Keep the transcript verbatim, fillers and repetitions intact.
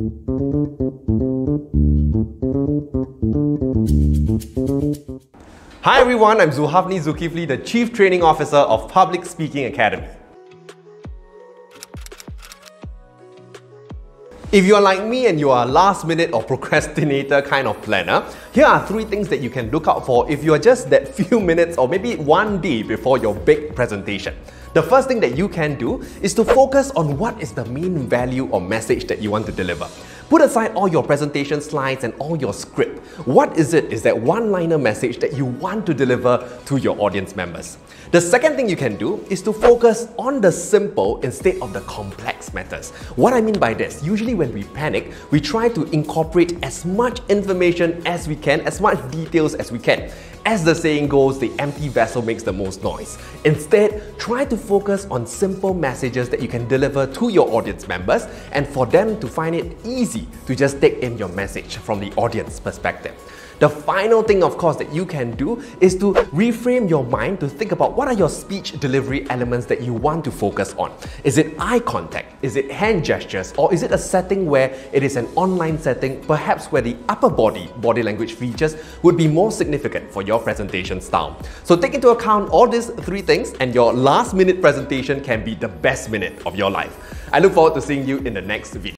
Hi everyone, I'm Zulhafni Zulkifli, the Chief Training Officer of Public Speaking Academy. If you are like me and you are a last minute or procrastinator kind of planner, here are three things that you can look out for if you are just that few minutes or maybe one day before your big presentation. The first thing that you can do is to focus on what is the main value or message that you want to deliver. Put aside all your presentation slides and all your script. What is it is that one-liner message that you want to deliver to your audience members? The second thing you can do is to focus on the simple instead of the complex matters. What I mean by this, usually when we panic, we try to incorporate as much information as we can, as much details as we can. As the saying goes, the empty vessel makes the most noise. Instead, try to focus on simple messages that you can deliver to your audience members and for them to find it easy to just take in your message from the audience perspective. The final thing, of course, that you can do is to reframe your mind to think about what are your speech delivery elements that you want to focus on. Is it eye contact? Is it hand gestures? Or is it a setting where it is an online setting, perhaps where the upper body body language features would be more significant for your presentation style? So take into account all these three things and your last minute presentation can be the best minute of your life. I look forward to seeing you in the next video.